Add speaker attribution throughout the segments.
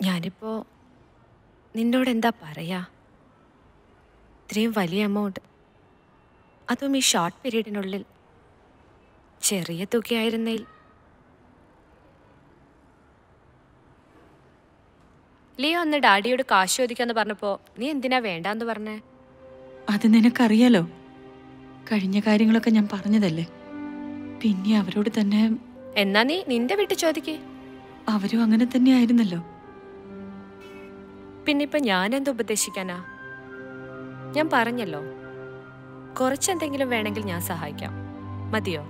Speaker 1: ഞാനിപ്പോൾ നിന്നോട് എന്താ പറയാ? ഇത്രയും വലിയ എമൗണ്ട്, അതും ഈ ഷോർട്ട് പീരീഡിനുള്ളിൽ, ചെറിയ തുകയായിരുന്നേൽ. ലിയോ ഒന്ന് ഡാഡിയോട് കാശ് ചോദിക്കാന്ന് പറഞ്ഞപ്പോൾ നീ എന്തിനാ വേണ്ടാന്ന് പറഞ്ഞേ?
Speaker 2: അത് നിനക്കറിയാലോ, കഴിഞ്ഞ കാര്യങ്ങളൊക്കെ ഞാൻ പറഞ്ഞതല്ലേ. പിന്നെ അവരോട് തന്നെ.
Speaker 1: എന്നാ നീ നിന്റെ വീട്ടിൽ ചോദിക്കേ.
Speaker 2: അവരും അങ്ങനെ തന്നെ ആയിരുന്നല്ലോ.
Speaker 1: പിന്നിപ്പോൾ ഞാനെന്ത് ഉപദേശിക്കാനാ? ഞാൻ പറഞ്ഞല്ലോ, കുറച്ചെന്തെങ്കിലും വേണമെങ്കിൽ ഞാൻ സഹായിക്കാം. മതിയോ?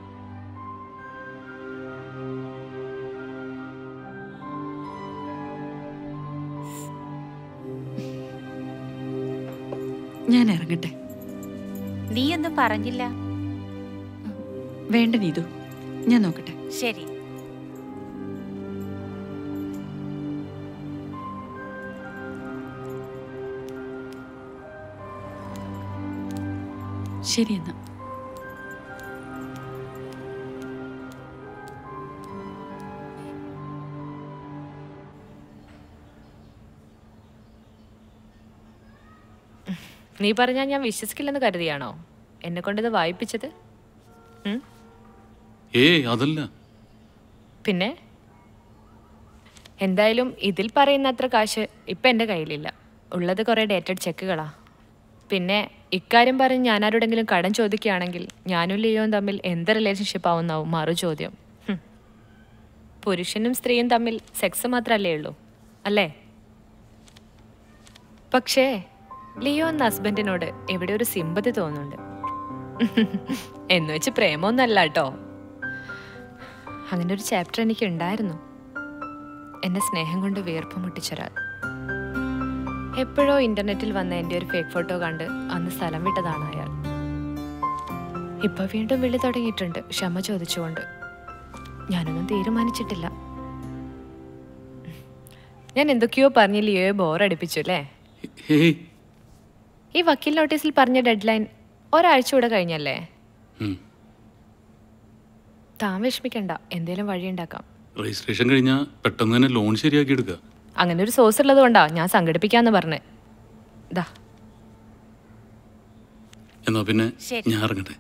Speaker 2: ഞാൻ ഇറങ്ങട്ടെ.
Speaker 3: നീ ഒന്നും പറഞ്ഞില്ല.
Speaker 2: വേണ്ട നീതു, ഞാൻ നോക്കട്ടെ.
Speaker 3: ശരി.
Speaker 2: ശരി എന്നാ.
Speaker 1: നീ പറഞ്ഞാൽ ഞാൻ വിശ്വസിക്കില്ലെന്ന് കരുതിയാണോ എന്നെ കൊണ്ടിത് വായിപ്പിച്ചത്?
Speaker 4: അതല്ല.
Speaker 1: പിന്നെ എന്തായാലും ഇതിൽ പറയുന്ന അത്ര കാശ് ഇപ്പം എൻ്റെ കയ്യിലില്ല. ഉള്ളത് കുറേ ഡേറ്റഡ് ചെക്കുകളാ. പിന്നെ ഇക്കാര്യം പറഞ്ഞ് ഞാനാരോടെങ്കിലും കടം ചോദിക്കുകയാണെങ്കിൽ ഞാനും ലിയോയും തമ്മിൽ എന്ത് റിലേഷൻഷിപ്പ് ആവുന്നാവും മറു ചോദ്യം. പുരുഷനും സ്ത്രീയും തമ്മിൽ സെക്സ് മാത്രമല്ലേ ഉള്ളൂ, അല്ലേ? പക്ഷേ ലിയോ എന്ന ഹസ്ബൻഡിനോട് എവിടെ ഒരു സിമ്പതി തോന്നുന്നുണ്ട്. എന്ന് വെച്ച് പ്രേമമൊന്നല്ല കേട്ടോ. അങ്ങനെ ഒരു ചാപ്റ്റർ എനിക്ക് ഉണ്ടായിരുന്നു. എന്നെ സ്നേഹം കൊണ്ട് വീർപ്പ് മുട്ടിച്ചൊരാൾ. എപ്പോഴോ ഇന്റർനെറ്റിൽ വന്ന എൻ്റെ ഒരു ഫേക്ക് ഫോട്ടോ കണ്ട് അന്ന് സ്ഥലം വിട്ടതാണ് അയാൾ. ഇപ്പൊ വീണ്ടും വിളി തുടങ്ങിയിട്ടുണ്ട്, ക്ഷമ ചോദിച്ചുകൊണ്ട്. ഞാനൊന്നും തീരുമാനിച്ചിട്ടില്ല. ഞാൻ എന്തൊക്കെയോ പറഞ്ഞ് ലിയോയെ ബോറടിപ്പിച്ചു അല്ലേ? ഈ വക്കീൽ നോട്ടീസിൽ പറഞ്ഞ ഡെഡ് ലൈൻ ഒരാഴ്ച കൂടെ കഴിഞ്ഞല്ലേ? താൻ വിഷമിക്കണ്ട, എന്തേലും വഴിയുണ്ടാക്കാം.
Speaker 4: രജിസ്ട്രേഷൻ കഴിഞ്ഞാൽ പെട്ടെന്ന് തന്നെ ലോൺ ശരിയാക്കി എടുക്കുക.
Speaker 1: അങ്ങനെ ഒരു സോഴ്സ് ഉള്ളത് കൊണ്ടാ ഞാൻ സംഘടിപ്പിക്കാന്ന് പറഞ്ഞേ. ഇതാ.
Speaker 4: എന്നാ പിന്നെ ഞാൻ ഇറങ്ങട്ടെ.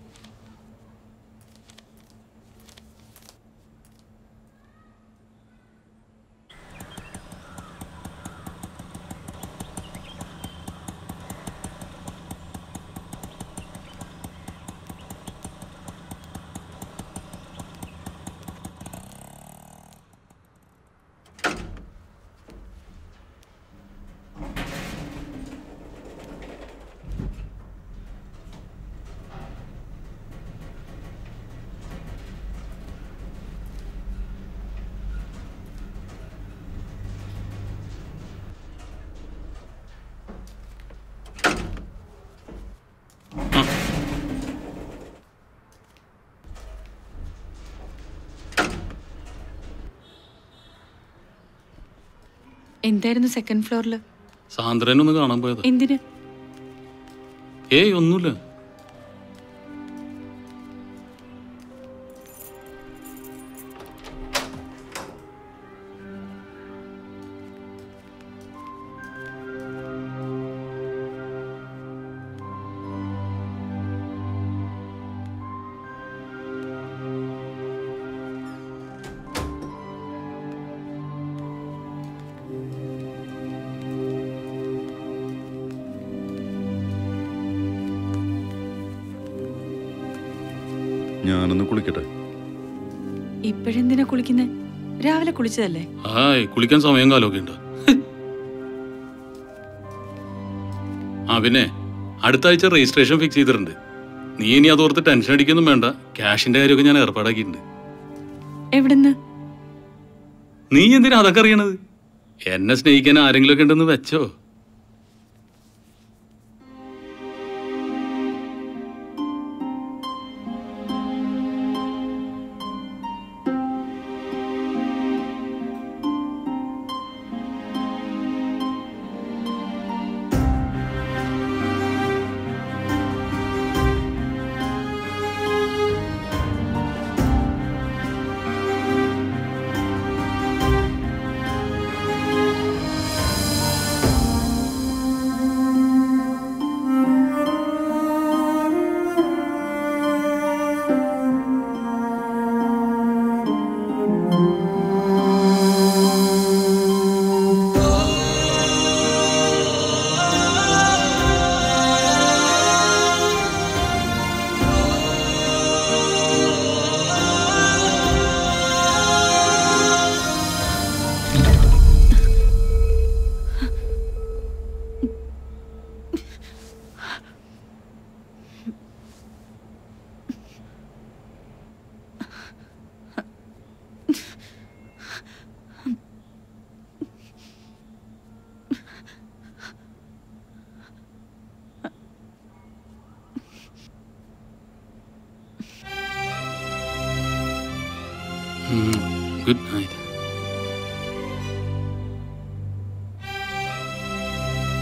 Speaker 2: എന്തായിരുന്നു സെക്കൻഡ് ഫ്ലോറിൽ?
Speaker 4: സാന്ദ്രനൊന്ന് കാണാൻ പോയത്.
Speaker 2: എന്തിന്?
Speaker 4: ഒന്നുമില്ല.
Speaker 5: ഞാനൊന്ന് കുളിക്കട്ടെ.
Speaker 2: ഇപ്പോഴെന്തിനാ കുളിക്കുന്നേ? രാവിലെ കുളിച്ചതല്ലേ?
Speaker 4: കുളിക്കാൻ സമയം കാലമൊക്കെ ഉണ്ട്. പിന്നെ അടുത്ത ആഴ്ച രജിസ്ട്രേഷൻ ഫിക്സ് ചെയ്തിട്ടുണ്ട്. നീ ഇനി അതോർത്ത് ടെൻഷൻ അടിക്കൊന്നും വേണ്ട. ക്യാഷിന്റെ കാര്യമൊക്കെ ഞാൻ ഏർപ്പാടാക്കിയിട്ടുണ്ട്.
Speaker 2: എവിടുന്ന്?
Speaker 4: നീ എന്തിനാ അതൊക്കെ അറിയണത്? എന്നെ സ്നേഹിക്കാൻ ആരെങ്കിലും ഒക്കെ ഉണ്ടെന്ന് വെച്ചോ.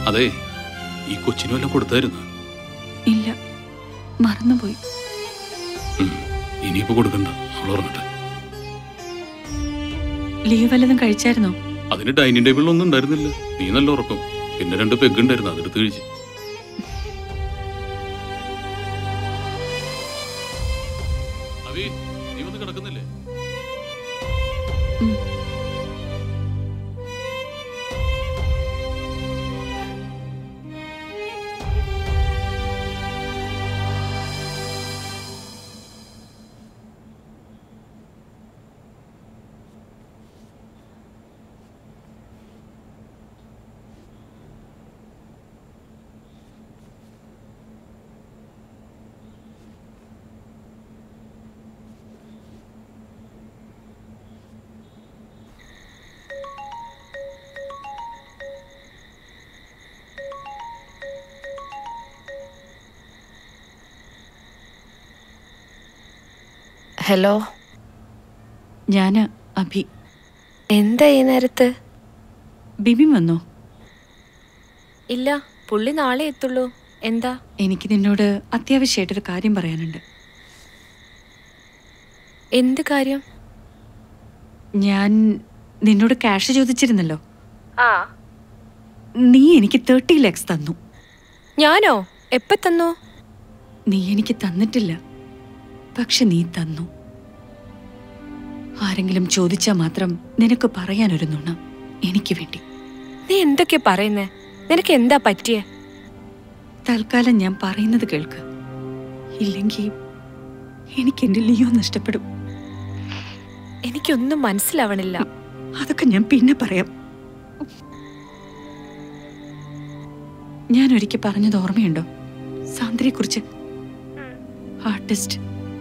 Speaker 4: അതെ, ഈ കൊച്ചിനും എല്ലാം കൊടുത്തായിരുന്നു.
Speaker 2: ഇല്ല, മറന്നുപോയി.
Speaker 4: ഇനിയിപ്പോ കൊടുക്കണ്ട, അവൾ ഉറങ്ങട്ടെ.
Speaker 2: ലീവ് വല്ലതും കഴിച്ചായിരുന്നോ?
Speaker 4: അതിന് ഡൈനിങ് ടേബിളിലൊന്നും ഉണ്ടായിരുന്നില്ല. നീ നല്ല ഉറക്കം. പിന്നെ 2 പെഗ് ഉണ്ടായിരുന്നു, അതെടുത്ത് കഴിച്ചു. അവി, നീ വന്ന് കിടക്കുന്നില്ലേ?
Speaker 1: ഹലോ,
Speaker 2: ഞാന് അഭി.
Speaker 1: എന്താ ഈ നേരത്ത്?
Speaker 2: ബിബി വന്നോ?
Speaker 1: ഇല്ല, പുള്ളി നാളെ എത്തുള്ളൂ. എന്താ?
Speaker 2: എനിക്ക് നിന്നോട് അത്യാവശ്യമായിട്ടൊരു കാര്യം പറയാനുണ്ട്.
Speaker 1: എന്ത് കാര്യം?
Speaker 2: ഞാൻ നിന്നോട് ക്യാഷ് ചോദിച്ചിരുന്നല്ലോ.
Speaker 1: ആ,
Speaker 2: നീ എനിക്ക് 30 lakhs തന്നു.
Speaker 1: ഞാനോ? എപ്പ തന്നു?
Speaker 2: നീ എനിക്ക് തന്നിട്ടില്ല, പക്ഷെ നീ തന്നു. ആരെങ്കിലും ചോദിച്ചാൽ മാത്രം നിനക്ക് പറയാനൊരു നുണ എനിക്ക് വേണ്ടി.
Speaker 1: നീ എന്തൊക്കെ പറയുന്നേ? നിനക്ക് എന്താ പറ്റിയേ?
Speaker 2: തൽക്കാലം ഞാൻ പറയുന്നത് കേൾക്ക്, ഇല്ലെങ്കിൽ എനിക്ക് എന്റെ ലിയോ നഷ്ടപ്പെടും.
Speaker 1: എനിക്കൊന്നും മനസ്സിലാവണില്ല.
Speaker 2: അതൊക്കെ ഞാൻ പിന്നെ പറയാം. ഞാൻ ഒരിക്കൽ പറഞ്ഞത് ഓർമ്മയുണ്ടോ? സാന്ദ്രയെ കുറിച്ച്. ആർട്ടിസ്റ്റ്.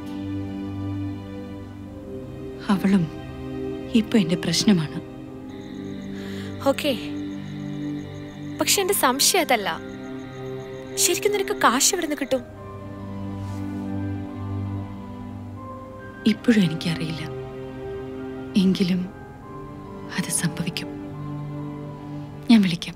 Speaker 2: അവളും ഇപ്പൊ എന്റെ പ്രശ്നമാണ്.
Speaker 1: ഓക്കെ, പക്ഷെ എന്റെ സംശയം അതല്ല. ശരിക്കും നിനക്ക് കാശ് എവിടെ നിന്ന് കിട്ടും?
Speaker 2: ഇപ്പോഴും എനിക്കറിയില്ല, എങ്കിലും അത് സംഭവിക്കും. ഞാൻ വിളിക്കാം.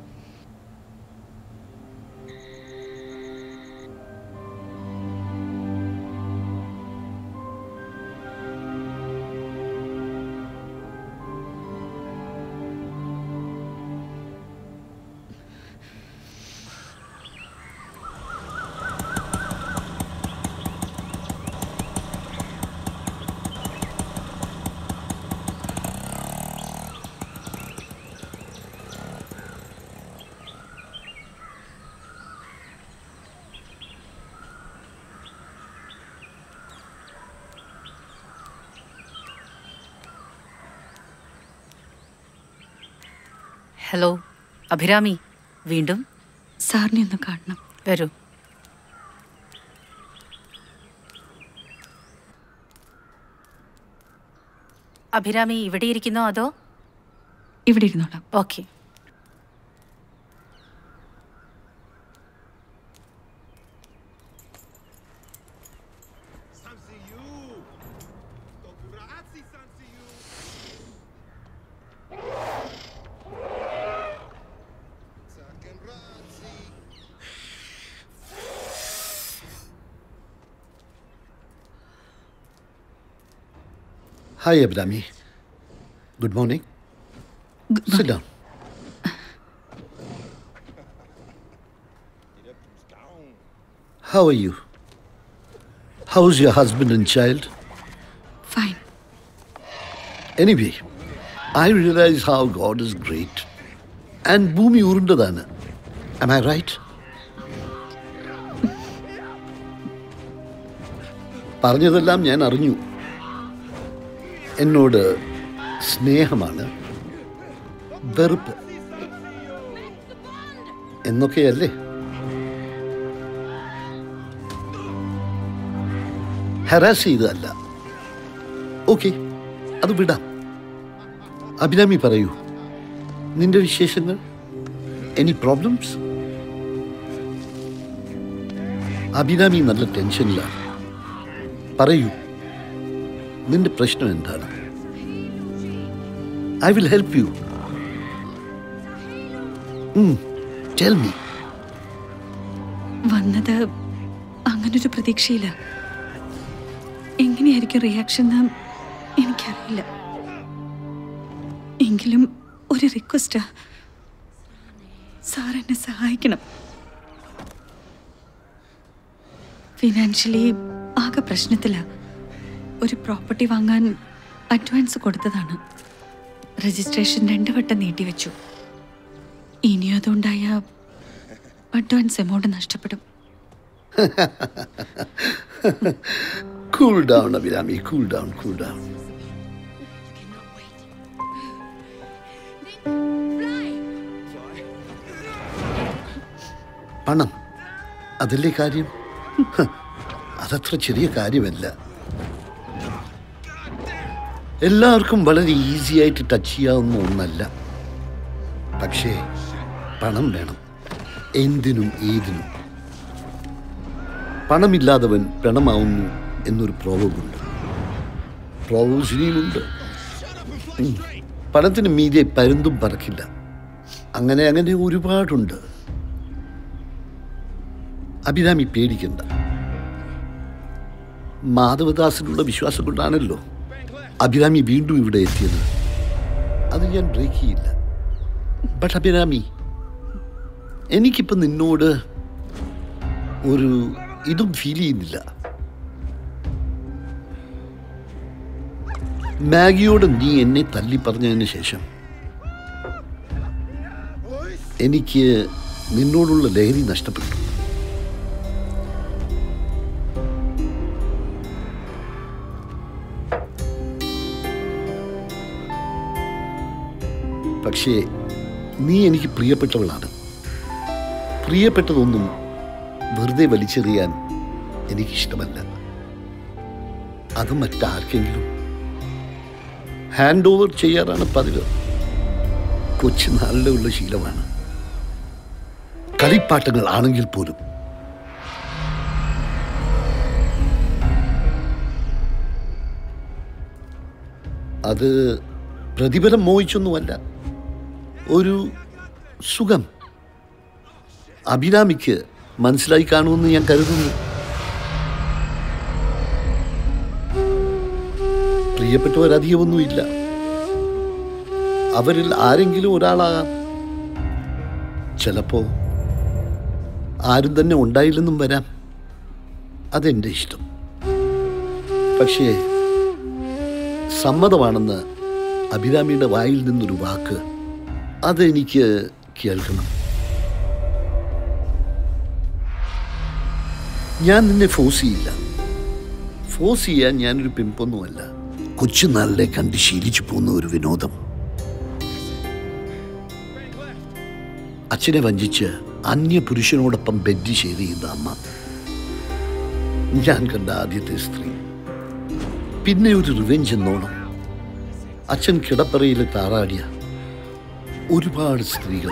Speaker 3: ഹലോ അഭിരാമി, വീണ്ടും?
Speaker 2: സാറിനെ ഒന്ന് കാണണം.
Speaker 3: വരൂ. അഭിരാമി ഇവിടെ ഇരിക്കുന്നോ അതോ?
Speaker 2: ഇവിടെ ഇരുന്നോളാം.
Speaker 3: Okay.
Speaker 6: Hi, Abhrami. Good morning. Sit down. How are you? How's your husband and child?
Speaker 2: Fine.
Speaker 6: Anyway, I realize how God is great. And Bhumi urundadana. Am I right? പറഞ്ഞതെല്ലാം ഞാൻ അറിഞ്ഞു. എന്നോട് സ്നേഹമാണ്, വെറുപ്പ് എന്നൊക്കെയല്ലേ? ഹരാസ് ചെയ്തതല്ല. ഓക്കെ, അത് വിടാം. അഭിരാമി പറയൂ, നിന്റെ വിശേഷങ്ങൾ. Any problems? അഭിരാമി നല്ല ടെൻഷനിലാണ്. പറയൂ, നിന്റെ പ്രശ്നം എന്താണ്? I will help you. Tell me.
Speaker 2: വന്നത് അങ്ങനൊരു പ്രതീക്ഷയില്ല. എങ്ങനെയായിരിക്കും റിയാക്ഷൻ എന്ന് എനിക്കറിയില്ല. എങ്കിലും ഒരു റിക്വസ്റ്റാ, സാർ എന്നെ സഹായിക്കണം. ഫിനാൻഷ്യലി ആകെ പ്രശ്നത്തില. ഒരു പ്രോപ്പർട്ടി വാങ്ങാൻ അഡ്വാൻസ് കൊടുത്തതാണ്. രജിസ്ട്രേഷൻ 2 വട്ടം നീട്ടിവെച്ചു. ഇനിയും അതുകൊണ്ടായ അഡ്വാൻസ് എമൗണ്ട് നഷ്ടപ്പെടും.
Speaker 6: Cool down, Abhirami. Cool down, cool down. പണം അതല്ലേ കാര്യം? അതത്ര ചെറിയ കാര്യമല്ല. എല്ലാവർക്കും വളരെ ഈസി ആയിട്ട് ടച്ച് ചെയ്യാവുന്ന ഒന്നല്ല. പക്ഷേ പണം വേണം, എന്തിനും ഏതിനും. പണമില്ലാത്തവൻ പണമാവുന്നു എന്നൊരു പ്രോവബുണ്ട്. പ്രോവബ്സ് ഇനിയുമുണ്ട്. പണത്തിന് മീതെ പരുന്തും പറക്കില്ല. അങ്ങനെ അങ്ങനെ ഒരുപാടുണ്ട്. അഭിരാമി പേടിക്കണ്ട. മാധവദാസിനുള്ള വിശ്വാസം കൊണ്ടാണല്ലോ അഭിരാമി വീണ്ടും ഇവിടെ എത്തിയത്. അത് ഞാൻ ബ്രേക്ക് ചെയ്യില്ല. ബട്ട് അഭിരാമി, എനിക്കിപ്പോൾ നിന്നോട് ഒരു ഇതും ഫീൽ ചെയ്യുന്നില്ല. മാഗിയോട് നീ എന്നെ തല്ലി പറഞ്ഞതിന് ശേഷം എനിക്ക് നിന്നോടുള്ള ലഹരി നഷ്ടപ്പെട്ടു. പക്ഷേ നീ എനിക്ക് പ്രിയപ്പെട്ടവളാണ്. പ്രിയപ്പെട്ടതൊന്നും വെറുതെ വലിച്ചെറിയാൻ എനിക്കിഷ്ടമല്ല. അത് മറ്റാർക്കെങ്കിലും ഹാൻഡ് ഓവർ ചെയ്യാറാണ് പതിവ്. കൊച്ചു നാളിലുള്ള ശീലമാണ്. കളിപ്പാട്ടങ്ങൾ ആണെങ്കിൽ പോലും. അത് പ്രതിഫലം മോഹിച്ചൊന്നുമല്ല, ഒരു സുഖം. അഭിരാമിക്ക് മനസ്സിലായി കാണുമെന്ന് ഞാൻ കരുതുന്നു. പ്രിയപ്പെട്ടവരധികമൊന്നുമില്ല. അവരിൽ ആരെങ്കിലും ഒരാളാകാം. ചിലപ്പോ ആരും തന്നെ ഉണ്ടായില്ലെന്നും വരാം. അതെൻ്റെ ഇഷ്ടം. പക്ഷേ സമ്മതമാണെന്ന് അഭിരാമിയുടെ വായിൽ നിന്നൊരു വാക്ക്, അതെനിക്ക് കേൾക്കണം. ഞാൻ നിന്നെ ഫോഴ്സ് ചെയ്യില്ല. ഫോഴ്സ് ചെയ്യാൻ ഞാനൊരു പിമ്പൊന്നുമല്ല. കൊച്ചുനാളിലെ കണ്ട് ശീലിച്ചു പോകുന്ന ഒരു വിനോദം. അച്ഛനെ വഞ്ചിച്ച് അന്യ പുരുഷനോടൊപ്പം ബെഡ് ഷെയർ ചെയ്യുന്ന അമ്മ, ഞാൻ കണ്ട ആദ്യത്തെ സ്ത്രീ. പിന്നെ ഒരു റിവെഞ്ച് എന്നോണം അച്ഛൻ കിടപ്പറയിൽ താറാടിയ ഒരുപാട് സ്ത്രീകൾ.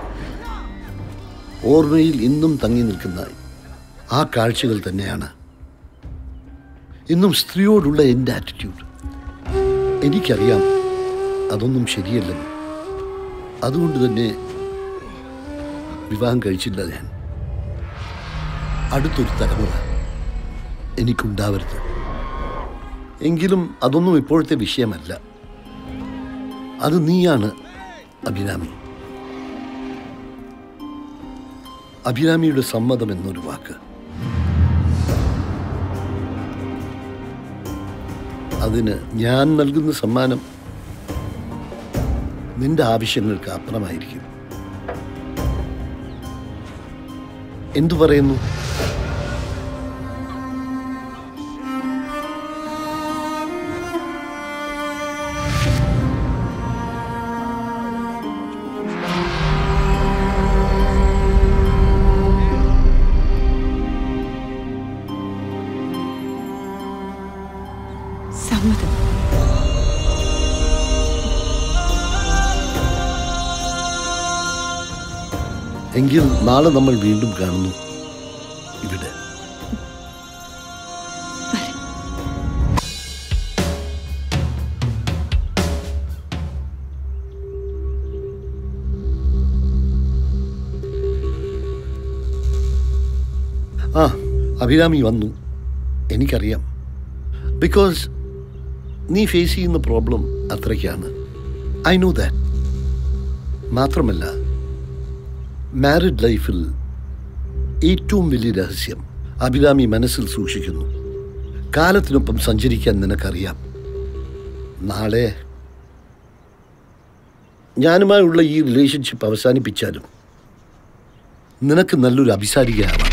Speaker 6: ഓർമ്മയിൽ ഇന്നും തങ്ങി നിൽക്കുന്ന ആ കാഴ്ചകൾ തന്നെയാണ് ഇന്നും സ്ത്രീയോടുള്ള എൻ്റെ ആറ്റിറ്റ്യൂഡ്. എനിക്കറിയാം അതൊന്നും ശരിയല്ലെന്ന്. അതുകൊണ്ട് തന്നെ വിവാഹം കഴിച്ചില്ല ഞാൻ. അടുത്തൊരു തലമുറ എനിക്കുണ്ടാവരുത്. എങ്കിലും അതൊന്നും ഇപ്പോഴത്തെ വിഷയമല്ല. അത് നീയാണ് അഭിരാമി. അഭിരാമിയുടെ സമ്മതം എന്നൊരു വാക്ക്, അതിന് ഞാൻ നൽകുന്ന സമ്മാനം നിന്റെ ആവശ്യങ്ങൾക്ക് അപ്പുറമായിരിക്കും. എന്തു പറയുന്നു?
Speaker 2: സമ്മതം.
Speaker 6: എങ്കിൽ നാളെ നമ്മൾ വീണ്ടും കാണുന്നു ഇവിടെ. ആ അഭിരാമി വന്നു, എനിക്കറിയാം. ബിക്കോസ് നീ ഫേസ് ചെയ്യുന്ന പ്രോബ്ലം അത്രയ്ക്കാണ്. I know that. മാത്രമല്ല, മാരിഡ് ലൈഫിൽ ഏറ്റവും വലിയ രഹസ്യം അഭിരാമി മനസ്സിൽ സൂക്ഷിക്കുന്നു. കാലത്തിനൊപ്പം സഞ്ചരിക്കാൻ നിനക്കറിയാം. നാളെ ഞാനുമായുള്ള ഈ റിലേഷൻഷിപ്പ് അവസാനിപ്പിച്ചാലും നിനക്ക് നല്ലൊരു അഭിസാരികയാവാം.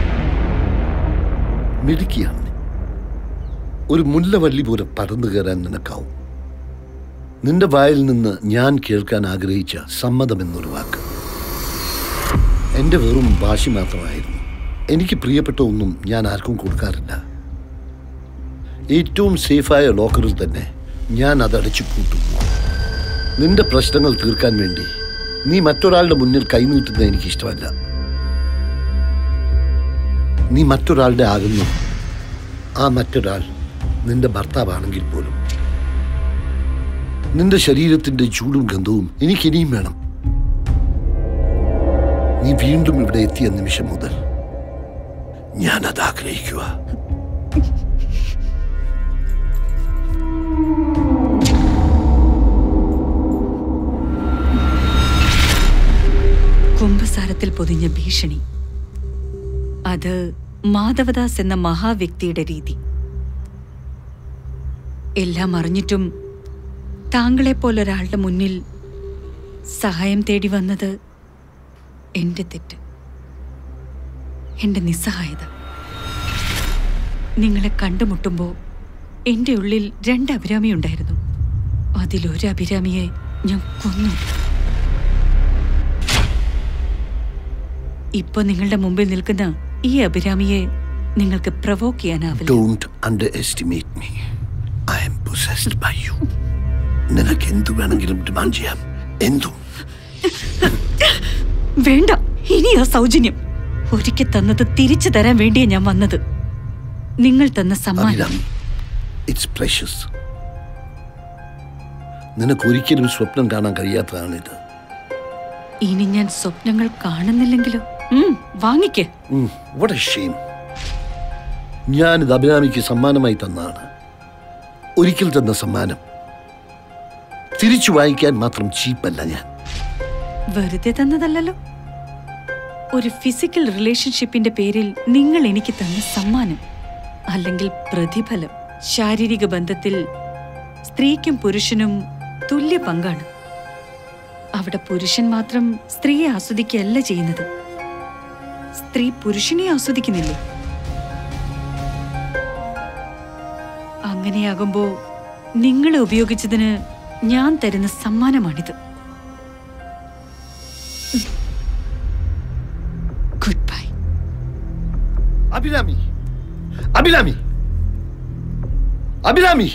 Speaker 6: മിടുക്കിയാണ് നീ. ഒരു മുല്ലവള്ളി പോലെ പടർന്നു കയറാൻ നിനക്കാവും. നിന്റെ വായിൽ നിന്ന് ഞാൻ കേൾക്കാൻ ആഗ്രഹിച്ച സമ്മതമെന്നൊരു വാക്ക് എൻ്റെ വെറും ഭാഷ മാത്രമായിരുന്നു. എനിക്ക് പ്രിയപ്പെട്ട ഒന്നും ഞാൻ ആർക്കും കൊടുക്കാറില്ല. ഏറ്റവും സേഫായ ലോക്കറിൽ തന്നെ ഞാൻ അതടച്ചു പൂട്ടും. നിന്റെ പ്രശ്നങ്ങൾ തീർക്കാൻ വേണ്ടി നീ മറ്റൊരാളുടെ മുന്നിൽ കൈനീട്ടുന്നത് എനിക്കിഷ്ടമല്ല. നീ മറ്റൊരാളുടെ ആകുന്നു. ആ മറ്റൊരാൾ നിന്റെ ഭർത്താവാണെങ്കിൽ പോലും. നിന്റെ ശരീരത്തിന്റെ ചൂടും ഗന്ധവും എനിക്കിനിയും വേണം. നീ വീണ്ടും ഇവിടെ എത്തിയ നിമിഷം മുതൽ ഞാനത് ആഗ്രഹിക്കുക.
Speaker 2: കുംഭസാരത്തിൽ പൊതിഞ്ഞ ഭീഷണി, അത് മാധവദാസ് എന്ന മഹാവ്യക്തിയുടെ രീതി. എല്ലാം അറിഞ്ഞിട്ടും താങ്കളെപ്പോലൊരാളുടെ മുന്നിൽ സഹായം തേടി വന്നത് എന്റെ തെറ്റ്, എന്റെ നിസ്സഹായത. നിങ്ങളെ കണ്ടുമുട്ടുമ്പോൾ എൻ്റെ ഉള്ളിൽ 2 അഭിരാമി ഉണ്ടായിരുന്നു. അതിലൊരു അഭിരാമിയെ ഞാൻ കൊന്നു. ഇപ്പൊ നിങ്ങളുടെ മുമ്പിൽ നിൽക്കുന്ന ഈ അഭിരാമിയെ നിങ്ങൾക്ക് പ്രവോക്ക് ചെയ്യാനാവില്ല.
Speaker 6: Don't underestimate me. I am possessed by you. നിനക്ക് എന്തു വേണമെങ്കിലും ഡിമാൻഡ് ചെയ്യാം. എന്തും.
Speaker 2: വേണ്ട, ഇനി ആ സൗജന്യം. ഒരിക്കൽ തന്നത് തിരിച്ചു തരാൻ വേണ്ടിയാ ഞാൻ വന്നത്. നിങ്ങൾ തന്ന സമ്മാനം.
Speaker 6: It's precious. നിനക്ക് ഒരിക്കലും സ്വപ്നം കാണാൻ കഴിയാത്തതാണിത്.
Speaker 2: ഇനി ഞാൻ സ്വപ്നങ്ങൾ കാണുന്നില്ലെങ്കിലോ? വാങ്ങിക്കേ.
Speaker 6: What a shame. ഞാനിത് അഭിരാമിക്ക് സമ്മാനമായി തന്നതാണ്. ഒരിക്കൽ തന്ന സമ്മാനം തിരിച്ചു വാങ്ങിക്കാൻ മാത്രം ചീപ്പല്ല ഞാൻ.
Speaker 2: വെറുതെ തന്നതല്ലോ. ഒരു ഫിസിക്കൽ റിലേഷൻഷിപ്പിന്റെ പേരിൽ നിങ്ങൾ എനിക്ക് തന്ന സമ്മാനം, അല്ലെങ്കിൽ പ്രതിഫലം. ശാരീരിക ബന്ധത്തിൽ സ്ത്രീക്കും പുരുഷനും തുല്യ പങ്കാണ്. അവിടെ പുരുഷൻ മാത്രം സ്ത്രീയെ ആസ്വദിക്കുകയല്ല ചെയ്യുന്നത്, സ്ത്രീ പുരുഷനെ ആസ്വദിക്കുന്നില്ലേ? അങ്ങനെയാകുമ്പോ നിങ്ങളെ ഉപയോഗിച്ചതിന് ഞാൻ തരുന്ന സമ്മാനമാണിത്. Good bye.
Speaker 6: Abhirami, Abhirami, Abhirami.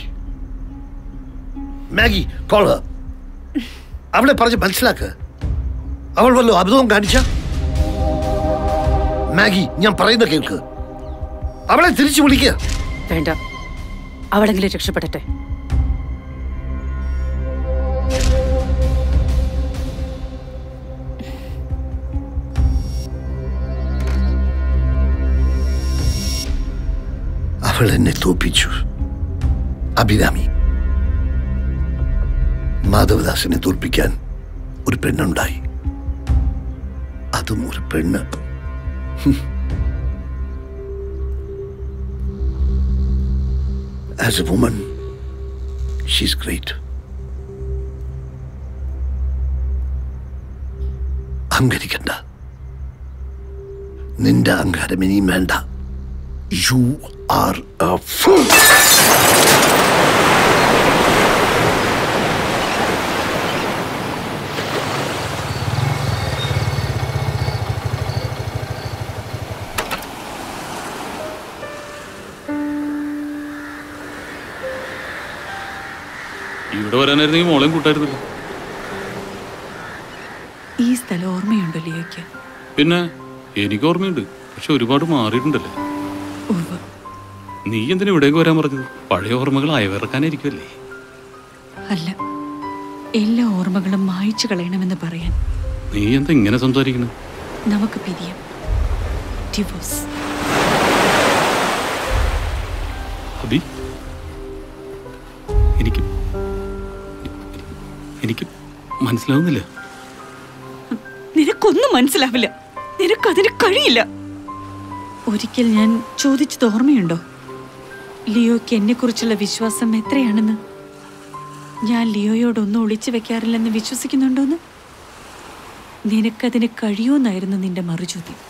Speaker 6: Maggie, call her. അവളെ പറഞ്ഞ് മനസ്സിലാക്ക്. അവൾ വല്ലോ അബദ്ധവും കാണിച്ച. മാഗി, ഞാൻ പറയുന്ന കേൾക്ക്. അവളെ തിരിച്ചു വിളിക്കുക.
Speaker 3: വേണ്ട, അവളെങ്കിലും രക്ഷപ്പെടട്ടെ.
Speaker 6: അവൾ എന്നെ തോൽപ്പിച്ചു. അഭിരാമി, മാധവദാസിനെ തോൽപ്പിക്കാൻ ഒരു പെണ്ണുണ്ടായി. അതും ഒരു പെണ്ണ്. As a woman, she's great. അഹങ്കരിക്കണ്ട. നിന്റെ അഹങ്കാരം ഇനിയും വേണ്ട. You are a fool.
Speaker 4: ഇവിടെ വരാനായിരുന്നെങ്കിൽ മോളെയും കൂട്ടായിരുന്നല്ലോ.
Speaker 2: ഈ സ്ഥലം ഓർമ്മയുണ്ടോ ലിയോയ്ക്ക്?
Speaker 4: പിന്നെ എനിക്ക് ഓർമ്മയുണ്ട്, പക്ഷെ ഒരുപാട് മാറിയിട്ടുണ്ടല്ലേ. നീ എന്തിനാ ഇവിടേക്ക് വരാൻ പറഞ്ഞത്? പഴയ ഓർമ്മകൾ അയവിറക്കാനായിരിക്കുമല്ലേ?
Speaker 2: അല്ല, എല്ലാ ഓർമ്മകളും മായ്ച്ചു കളയണമെന്ന് പറയാൻ.
Speaker 4: നീ എന്താ ഇങ്ങനെ സംസാരിക്കുന്നത്?
Speaker 2: നമുക്ക് പിരിയാം. ഡിവോഴ്സ്.
Speaker 4: അബി, എനിക്ക് എനിക്ക് മനസ്സിലാവുന്നില്ല.
Speaker 2: നിനക്കൊന്നും മനസ്സിലാവില്ല. നിനക്കതിന് കഴിയില്ല. ഒരിക്കൽ ഞാൻ ചോദിച്ചത് ഓർമ്മയുണ്ടോ, ലിയോയ്ക്ക് എന്നെ കുറിച്ചുള്ള വിശ്വാസം എത്രയാണെന്ന്? ഞാൻ ലിയോയോടൊന്നും ഒളിച്ചു വെക്കാറില്ലെന്ന് വിശ്വസിക്കുന്നുണ്ടോന്ന്? നിനക്കതിന് കഴിയുമെന്നായിരുന്നു നിന്റെ മറുചോദ്യം.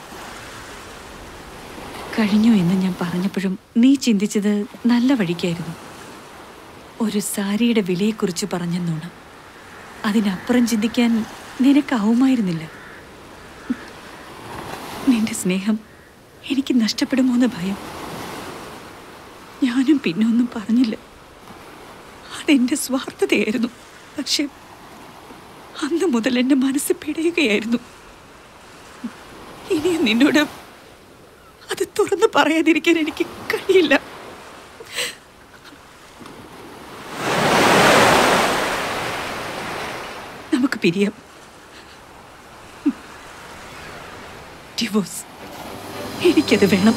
Speaker 2: കഴിഞ്ഞു എന്ന് ഞാൻ പറഞ്ഞപ്പോഴും നീ ചിന്തിച്ചത് നല്ല വഴിക്കായിരുന്നു. ഒരു സാരിയുടെ വിലയെക്കുറിച്ച് പറഞ്ഞെന്നോണം. അതിനപ്പുറം ചിന്തിക്കാൻ നിനക്കാവുമായിരുന്നില്ല. നിന്റെ സ്നേഹം എനിക്ക് നഷ്ടപ്പെടുമോ എന്ന ഭയം. ഞാനും പിന്നെ ഒന്നും പറഞ്ഞില്ല. അതെന്റെ സ്വാർത്ഥതയായിരുന്നു. പക്ഷെ അന്ന് മുതൽ എൻ്റെ മനസ്സ് പിടയുകയായിരുന്നു. ഇനിയും നിന്നോട് അത് തുറന്നു പറയാതിരിക്കാൻ എനിക്ക് കഴിയില്ല. നമുക്ക് പിരിയാം. ഡിവോഴ്സ്. എനിക്കത് വേണം.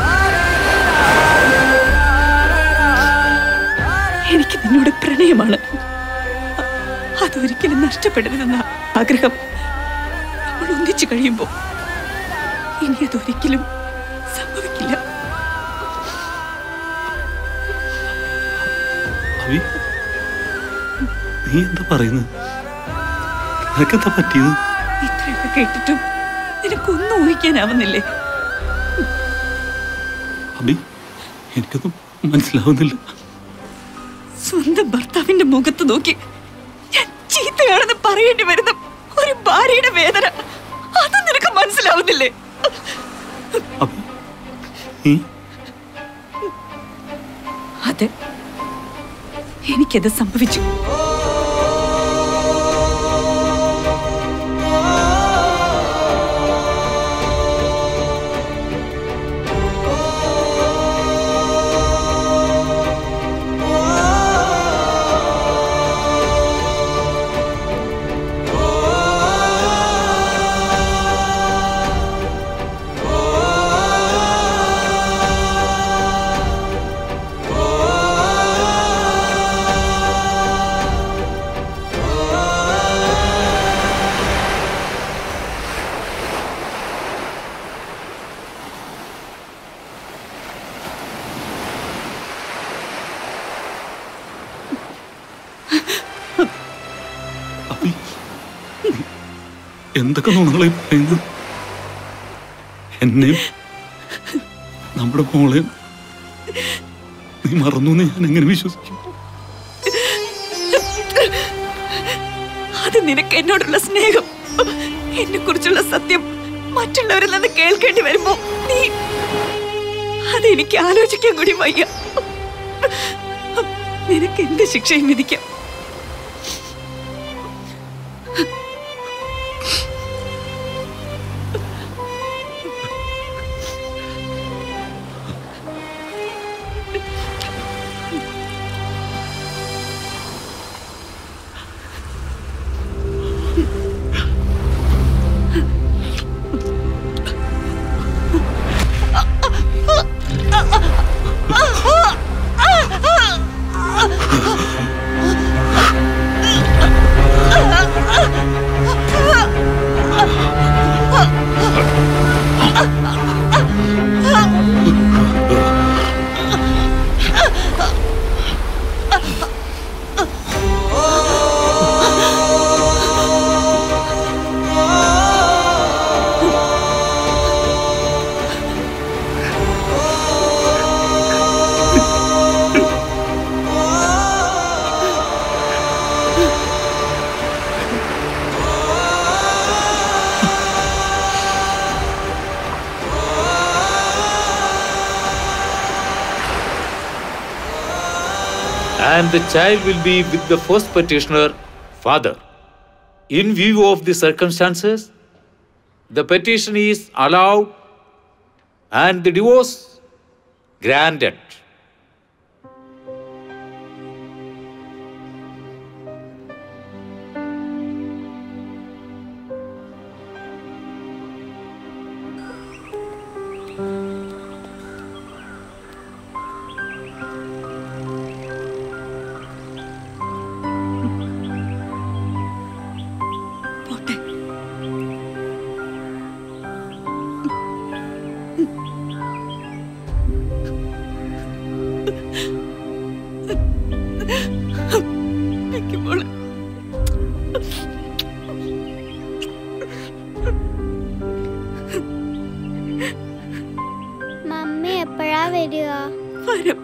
Speaker 2: എനിക്ക് നിന്നോട് പ്രണയമാണ്. അതൊരിക്കലും നഷ്ടപ്പെടരുതെന്ന ആഗ്രഹം. നമ്മൾ ഒന്നിച്ചു കഴിയുമ്പോൾ ഇനി അതൊരിക്കലും സംഭവിക്കില്ല.
Speaker 4: അബി, നീ എന്താ പറയുന്നത്? നിനക്കെന്താ പറ്റിയത്?
Speaker 2: ഇത്രയൊക്കെ കേട്ടിട്ടും നിനക്കൊന്നും ഊഹിക്കാനാവുന്നില്ലേ?
Speaker 4: അബി, എനിക്കൊന്നും മനസ്സിലാവുന്നില്ല.
Speaker 2: സ്വന്തം ഭർത്താവിന്റെ മുഖത്ത് നോക്കി ഞാൻ ചീത്തയാണെന്ന് പറയേണ്ടി വരുന്ന ഒരു ഭാര്യയുടെ വേദന, അത് നിനക്ക് മനസ്സിലാവുന്നില്ലേ?
Speaker 4: അബി, നീ
Speaker 2: അതെ, എനിക്കത് സംഭവിച്ചു.
Speaker 4: എന്തൊക്കെ നുണകളെ പറയുന്നത്? എന്നെയും നമ്മുടെ മോളെയും നീ മറന്നു എന്ന് ഞാൻ എങ്ങനെ വിശ്വസിക്കും?
Speaker 2: അത് നിനക്ക് എന്നോടുള്ള സ്നേഹം. എന്നെ കുറിച്ചുള്ള സത്യം മറ്റുള്ളവരിൽ നിന്ന് കേൾക്കേണ്ടി വരുമ്പോ നീ അതെനിക്ക് ആലോചിക്കാൻ കൂടി വയ്യ. നിനക്ക് എന്ത് ശിക്ഷയും വിധിക്കാം.
Speaker 7: And the child will be with the first petitioner, father. In view of the circumstances, the petition is allowed and the divorce granted.
Speaker 8: എപ്പോഴാ വരിക?
Speaker 2: വരും.